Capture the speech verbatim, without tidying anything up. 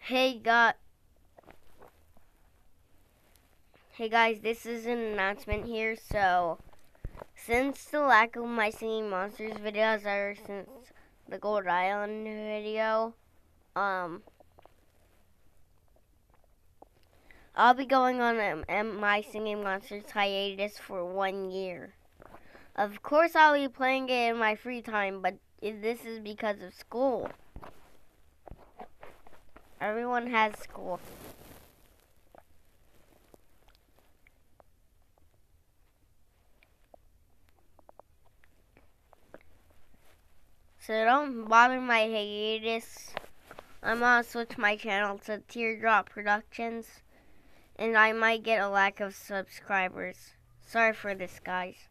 Hey guys, hey guys, this is an announcement here. So, since the lack of my singing monsters videos ever since the Gold Island video, um, I'll be going on a, a my singing monsters hiatus for one year. Of course, I'll be playing it in my free time, but this is because of school. Everyone has school. So don't bother my hiatus. I'm gonna switch my channel to Teardrop Productions, and I might get a lack of subscribers. Sorry for this, guys.